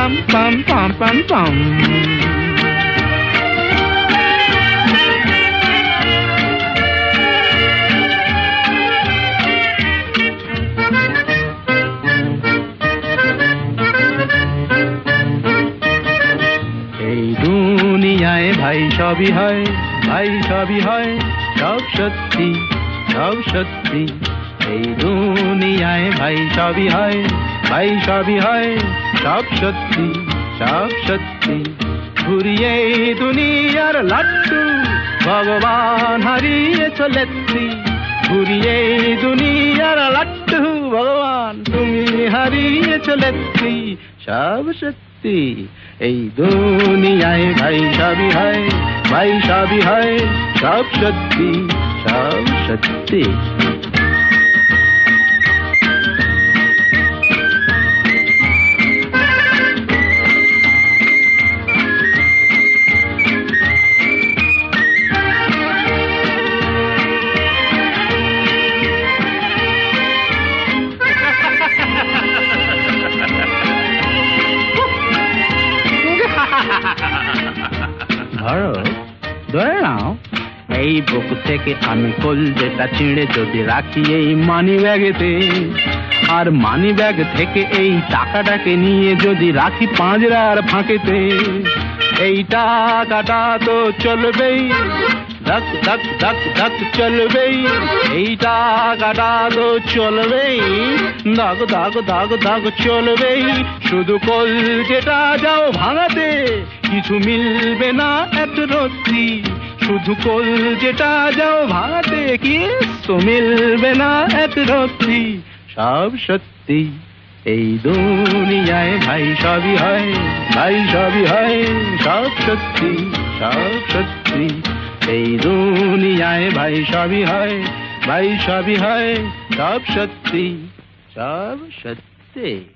pam pam pam pam pam. এই দুনিয়ায় ভাই সবই হয়, ভাই সবই হয়, সব সত্যি, সব সত্যি। এই দুনিয়ায় ভাই সবই হয়, ভাই সবই হয়, সব সত্যি, সব সত্যি। ঘুরিয়ে দুনিয়ার লাট্টু ভগবান হারিয়ে চলেছি, ঘুরিয়ে দুনিয়ার লাট্টু ভগবান তুমি হারিয়ে চলেছি, সব সত্যি। এই দুনিয়ায় ভাই সবই হয়, ভাই সবই হয়, সব সত্যি, সব সত্যি। ধরো, ধরে নাও এই বুক থেকে আমি কলজেটা ছিঁড়ে যদি রাখি এই মানি ব্যাগেতে, আর মানি ব্যাগ থেকে এই টাকাটাকে নিয়ে যদি রাখি পাঁজরার ফাঁকেতে, এই টাকাটা তো চলবেই, ধক ধক ধক ধক চলবেই, এই টাকাটা তো চলবেই, দাগ দাগ দাগ দাগ চলবেই। শুধু কলজেটা যাও ভাঙাতে কিছু মিলবে না এত রত্তি, শুধু কলজেটা যাও ভাঙাতে কিছু মিলবে না এত রত্তি, সব সত্যি। এই দুনিয়ায় ভাই সবই হয়, ভাই সবই হয়, সব সত্যি, সব সত্যি। এই দুনিয়ায় ভাই সবই হয়, ভাই সবই হয়, সব সত্যি, সব সত্যি।